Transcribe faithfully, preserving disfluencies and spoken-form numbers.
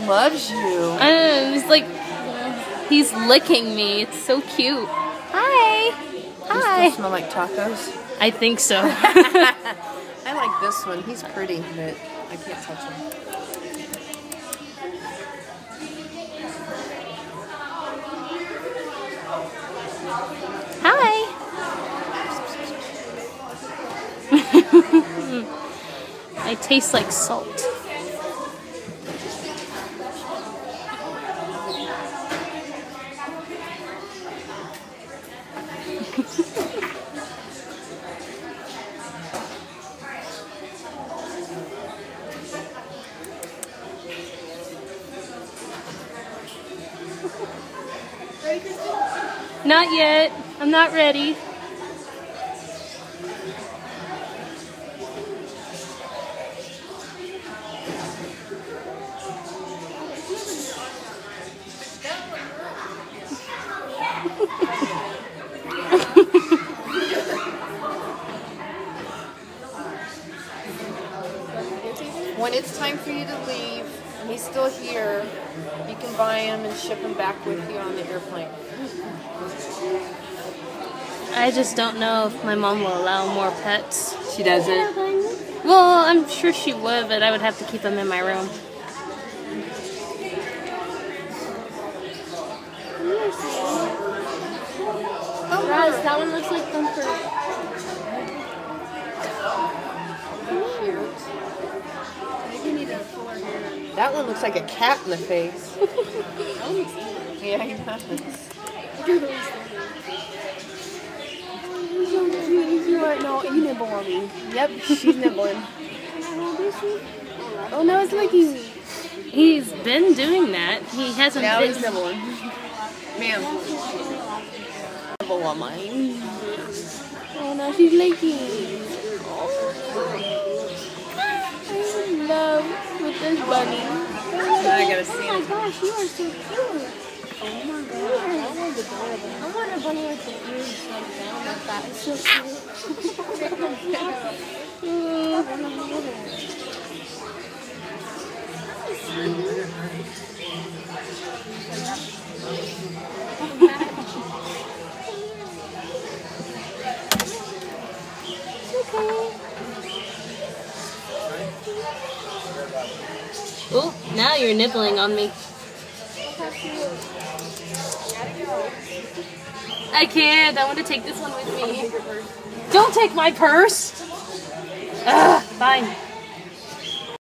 loves you. Uh, he's like, he's licking me. It's so cute. Hi. Hi. Does it smell like tacos? I think so. I like this one. He's pretty, but I can't touch him. Hi. I taste like salt. Ready, Kristen? Not yet. I'm not ready. When it's time for you to leave, and he's still here, you can buy him and ship him back with you on the airplane. I just don't know if my mom will allow more pets. She doesn't. Well, I'm sure she would, but I would have to keep them in my room. Oh, Roz, that one looks like Thumper. Maybe need a fuller hair. That one looks like a cat in the face. Yeah, he does. No, you nibble on me. Yep, she's nibbling. Oh, no, it's like he's... He's been doing that. He hasn't Now been... he's nibbling. Ma'am. Nibble on mine. Oh, now she's licking. Oh, I'm in love with this bunny. I gotta see Oh him. my gosh, you are so cute. Oh my god. I want a bunny. I want a bunny with the ears like down like that. It's so cute. I want to hold it. Oh, now you're nibbling on me. I can't. I want to take this one with me. Don't take my purse. Ugh, fine.